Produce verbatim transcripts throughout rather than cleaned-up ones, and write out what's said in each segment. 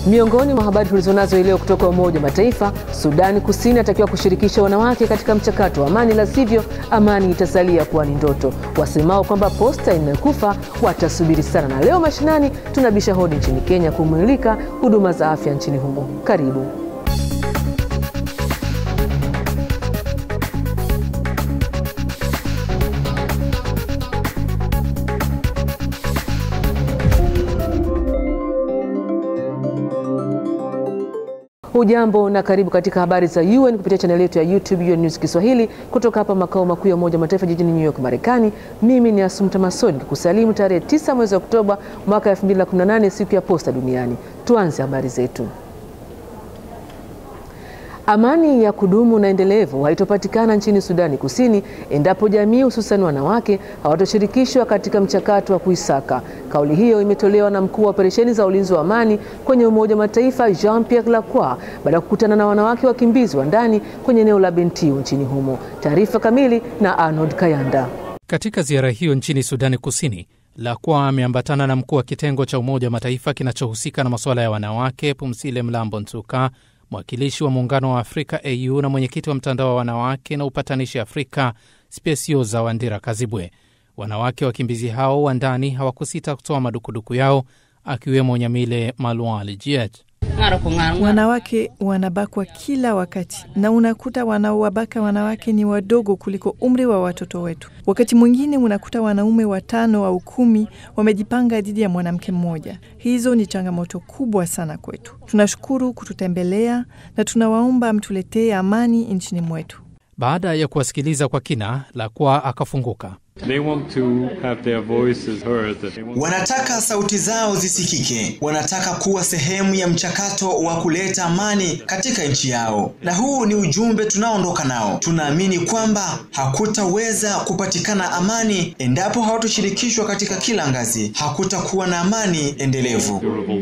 Miongoni mwa habari tulizonazo leo kutoka Umoja wa Mataifa, Sudani Kusini atakiwa kushirikisha wanawake katika mchakato wa amani, la sivyo amani itasalia kuwa ni ndoto. Wasemao kwamba posta imekufa watasubiri sana. Na leo mashinani tunabisha hodi nchini Kenya kumulika huduma za afya nchini humo. Karibu. Hujambo na karibu katika habari za U N kupitia channel yetu ya YouTube U N News Kiswahili kutoka hapa makao makuu ya Umoja wa Mataifa jijini New York, Marekani. Mimi ni Asumta Masoni kukusalimu tarehe tisa mwezi wa Oktoba mwaka elfu mbili na kumi na nane, siku ya posta duniani. Tuanze habari zetu. Amani ya kudumu na endelevu haitopatikana nchini Sudani Kusini endapo jamii hususan wanawake hawatoshirikishwa katika mchakato wa kuisaka. Kauli hiyo imetolewa na mkuu wa operesheni za ulinzi wa amani kwenye Umoja wa Mataifa Jean-Pierre Lacroix baada ya kukutana na wanawake wakimbizi wa ndani kwenye eneo la Bentiu nchini humo. Taarifa kamili na Arnold Kayanda. Katika ziara hiyo nchini Sudani Kusini, Lacroix ameambatana na mkuu wa kitengo cha Umoja wa Mataifa kinachohusika na masuala ya wanawake Pumsile Mlambo Ntuka, mwakilishi wa Muungano wa Afrika A U na mwenyekiti wa mtandao wa wanawake na upatanishi Afrika Specioza Wandira Kazibwe. Wanawake wakimbizi hao wa ndani hawakusita kutoa madukuduku yao, akiwemo Nyamile Malwali Jiet. Wanawake wanabakwa kila wakati, na unakuta wanaowabaka wanawake ni wadogo kuliko umri wa watoto wetu. Wakati mwingine unakuta wanaume watano au kumi wamejipanga dhidi ya mwanamke mmoja. Hizo ni changamoto kubwa sana kwetu. Tunashukuru kututembelea na tunawaomba mtuletee amani nchini mwetu. Baada ya kuwasikiliza kwa kina, Lacroix akafunguka. They want to have their voices heard. Wanataka sauti zao zisikike. Wanataka kuwa sehemu ya mchakato wa kuleta amani katika nchi yao. Na huu ni ujumbe tunaondoka nao. Tunaamini kwamba hakutaweza kupatikana amani endapo hawatoshirikishwa katika kila ngazi. Hakutakuwa na amani endelevu.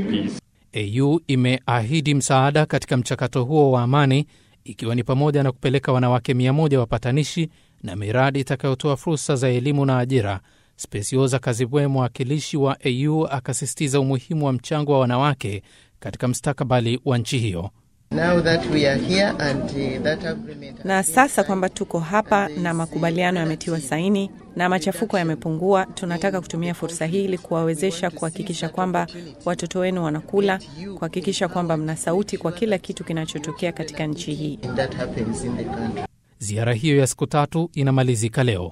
A U imeahidi msaada katika mchakato huo wa amani, ikiwa ni pamoja na kupeleka wanawake mia moja wapatanishi na miradi itakayotoa fursa za elimu na ajira. Specioza Kazibwe, mwakilishi wa A U, akasisitiza umuhimu wa mchango wa wanawake katika mustakabali wa nchi hiyo. Now that we are here and uh, that agreement... Na sasa kwamba tuko hapa na makubaliano yametiwa saini na machafuko yamepungua, tunataka kutumia fursa hii ili kuwawezesha kuhakikisha kwamba watoto wenu wanakula, kuhakikisha kwamba mna sauti kwa kila kitu kinachotokea katika nchi hii. Ziara hiyo ya siku tatu inamalizika leo.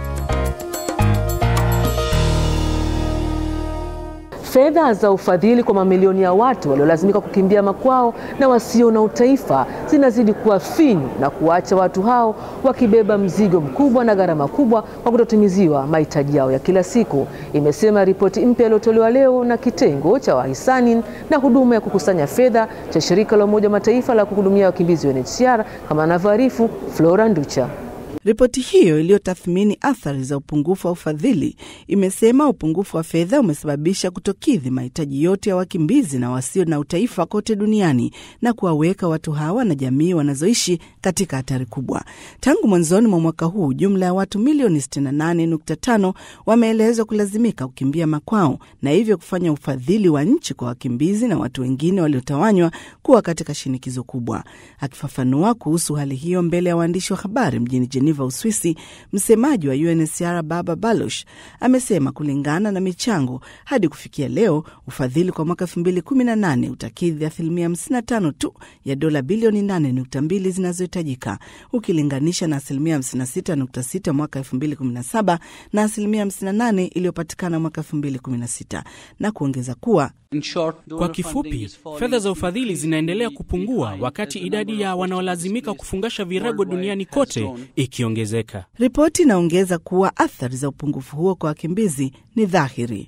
Fedha za ufadhili kwa mamilioni ya watu waliolazimika kukimbia makwao na wasio na utaifa zinazidi kuwa finyu na kuacha watu hao wakibeba mzigo mkubwa na gharama kubwa kwa kutotimiziwa mahitaji yao ya kila siku, imesema ripoti mpya iliyotolewa leo na kitengo cha wahisani na huduma ya kukusanya fedha cha shirika la Umoja wa Mataifa la kuhudumia wakimbizi U N H C R, kama anavyoarifu Flora Nducha. Ripoti hiyo iliyotathmini athari za upungufu wa ufadhili imesema upungufu wa fedha umesababisha kutokidhi mahitaji yote ya wakimbizi na wasio na utaifa kote duniani na kuwaweka watu hawa na jamii wanazoishi katika hatari kubwa. Tangu mwanzoni mwa mwaka huu, jumla ya watu milioni sitini na nane nukta tano wameelezwa kulazimika kukimbia makwao, na hivyo kufanya ufadhili wa nchi kwa wakimbizi na watu wengine waliotawanywa kuwa katika shinikizo kubwa. Akifafanua kuhusu hali hiyo mbele ya waandishi wa habari mjini Geneva, Uswisi, msemaji wa U N H C R Baba Baloch amesema kulingana na michango hadi kufikia leo, ufadhili kwa mwaka elfu mbili kumi na nane utakidhi asilimia hamsini na tano tu ya dola bilioni nane nukta mbili zinazohitajika, ukilinganisha na asilimia hamsini na sita nukta sita mwaka elfu mbili kumi na saba na asilimia hamsini na nane iliyopatikana mwaka elfu mbili kumi na sita, na kuongeza kuwa kwa kifupi, fedha za ufadhili zinaendelea kupungua wakati idadi ya wanaolazimika kufungasha virago duniani kote ikiongezeka. Ripoti inaongeza kuwa athari za upungufu huo kwa wakimbizi ni dhahiri.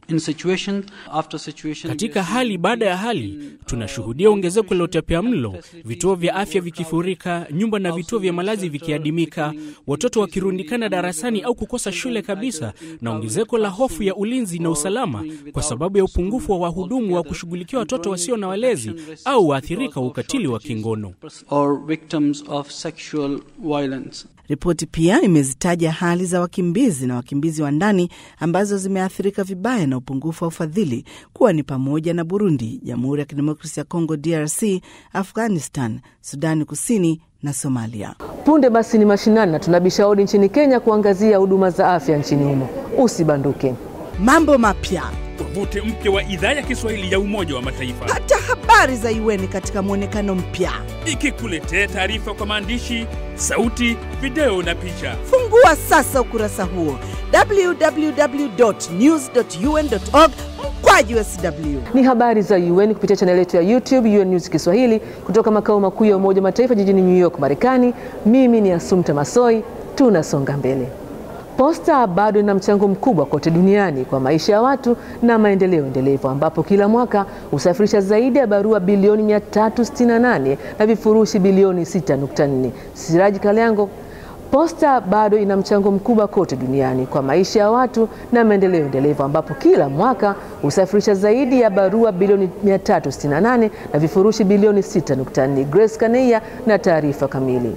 Katika hali baada ya hali, tunashuhudia ongezeko la utapiamlo, vituo vya afya vikifurika, nyumba na vituo vya malazi vikiadimika, watoto wakirundikana darasani au kukosa shule kabisa, na ongezeko la hofu ya ulinzi na usalama kwa sababu ya upungufu wa wahudumu wa kushughulikia watoto wasio na walezi au waathirika wa ukatili wa kingono. Ripoti Ripoti pia imezitaja hali za wakimbizi na wakimbizi wa ndani ambazo zimeathirika vibaya na upungufu wa ufadhili kuwa ni pamoja na Burundi, Jamhuri ya Kidemokrasia ya Kongo D R C, Afghanistan, Sudani Kusini na Somalia. Punde basi ni mashinani na tunabisha hodi nchini Kenya kuangazia huduma za afya nchini humo. Usibanduke. Mambo mapya, tovuti mpya wa idhaa ya Kiswahili ya Umoja wa Mataifa, hata habari za U N katika muonekano mpya, ikikuletea taarifa kwa maandishi, sauti, video na picha. Fungua sasa ukurasa huo w w w dot news dot u n dot org mkwaju S W. Ni habari za U N kupitia channel yetu ya YouTube U N News Kiswahili kutoka makao makuu ya Umoja wa Mataifa jijini New York, Marekani. Mimi ni Assumpta Massoi, tunasonga mbele. Posta bado ina mchango mkubwa kote duniani kwa maisha ya watu na maendeleo endelevu, ambapo kila mwaka husafirisha zaidi ya barua bilioni mia tatu sitini na nane na vifurushi bilioni sita nukta nne. Siraji Kaliango. Posta bado ina mchango mkubwa kote duniani kwa maisha ya watu na maendeleo endelevu, ambapo kila mwaka husafirisha zaidi ya barua bilioni mia tatu sitini na nane na vifurushi bilioni sita nukta nne. Grace Kaneya na taarifa kamili.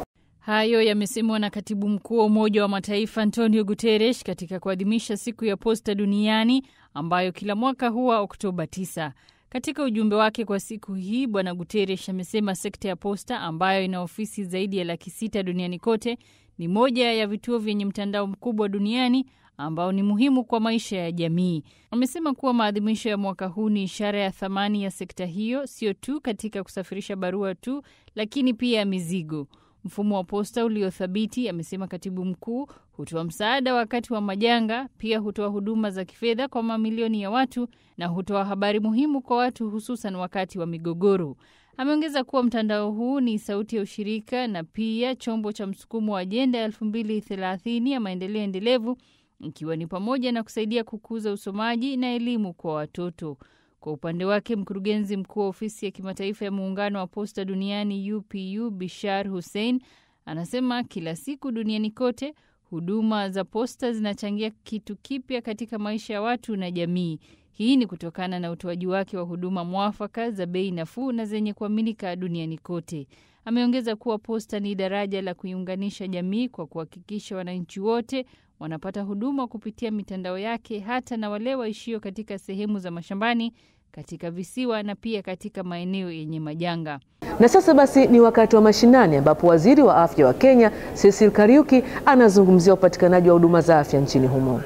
Hayo yamesemwa na Katibu Mkuu wa Umoja wa Mataifa Antonio Guterres katika kuadhimisha siku ya posta duniani ambayo kila mwaka huwa Oktoba tisa. Katika ujumbe wake kwa siku hii, Bwana Guterres amesema sekta ya posta ambayo ina ofisi zaidi ya laki sita duniani kote ni moja ya vituo vyenye mtandao mkubwa duniani ambao ni muhimu kwa maisha ya jamii. Amesema kuwa maadhimisho ya mwaka huu ni ishara ya thamani ya sekta hiyo, sio tu katika kusafirisha barua tu, lakini pia mizigo. Mfumo wa posta uliothabiti, amesema Katibu Mkuu, hutoa msaada wakati wa majanga, pia hutoa huduma za kifedha kwa mamilioni ya watu na hutoa habari muhimu kwa watu, hususan wakati wa migogoro. Ameongeza kuwa mtandao huu ni sauti ya ushirika na pia chombo cha msukumo wa ajenda ya elfu mbili thelathini ya maendeleo endelevu, ikiwa ni pamoja na kusaidia kukuza usomaji na elimu kwa watoto. Kwa upande wake, mkurugenzi mkuu wa ofisi ya kimataifa ya muungano wa posta duniani U P U, Bishar Hussein, anasema kila siku duniani kote huduma za posta zinachangia kitu kipya katika maisha ya watu na jamii. Hii ni kutokana na utoaji wake wa huduma mwafaka za bei nafuu na zenye kuaminika duniani kote. Ameongeza kuwa posta ni daraja la kuiunganisha jamii kwa kuhakikisha wananchi wote wanapata huduma kupitia mitandao yake, hata na wale waishio katika sehemu za mashambani, katika visiwa na pia katika maeneo yenye majanga. Na sasa basi ni wakati wa mashinani, ambapo waziri wa afya wa Kenya Cecil Kariuki anazungumzia upatikanaji wa huduma za afya nchini humo.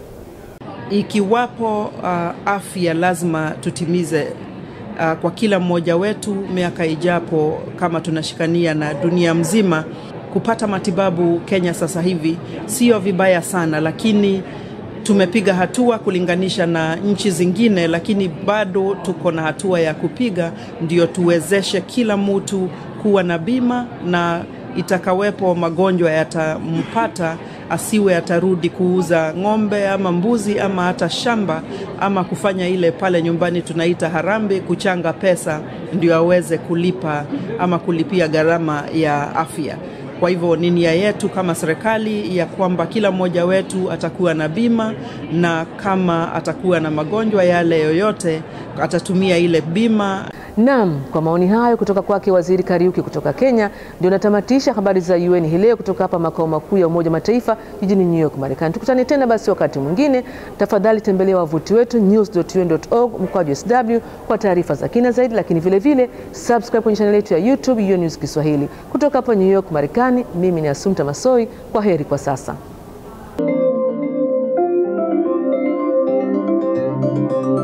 Ikiwapo uh, afya lazima tutimize uh, kwa kila mmoja wetu miaka ijapo, kama tunashikania na dunia mzima. Kupata matibabu Kenya sasa hivi sio vibaya sana, lakini tumepiga hatua kulinganisha na nchi zingine, lakini bado tuko na hatua ya kupiga ndio tuwezeshe kila mtu kuwa na bima, na itakawepo magonjwa yatampata asiwe atarudi kuuza ng'ombe ama mbuzi ama hata shamba ama kufanya ile pale nyumbani tunaita harambe, kuchanga pesa ndio aweze kulipa ama kulipia gharama ya afya. Kwa hivyo ni nia yetu kama serikali ya kwamba kila mmoja wetu atakuwa na bima, na kama atakuwa na magonjwa yale yoyote atatumia ile bima. Naam, kwa maoni hayo kutoka kwake Waziri Kariuki kutoka Kenya, ndio natamatisha habari za U N hii leo kutoka hapa makao makuu ya Umoja wa Mataifa jijini New York, Marekani. Tukutane tena basi wakati mwingine. Tafadhali tembelea wavuti wetu news dot u n dot org mkwaju S W kwa taarifa za kina zaidi, lakini vile vile subscribe kwenye channel yetu ya YouTube U N News Kiswahili. Kutoka hapa New York, Marekani, mimi ni Assumpta Massoi. Kwa heri kwa sasa.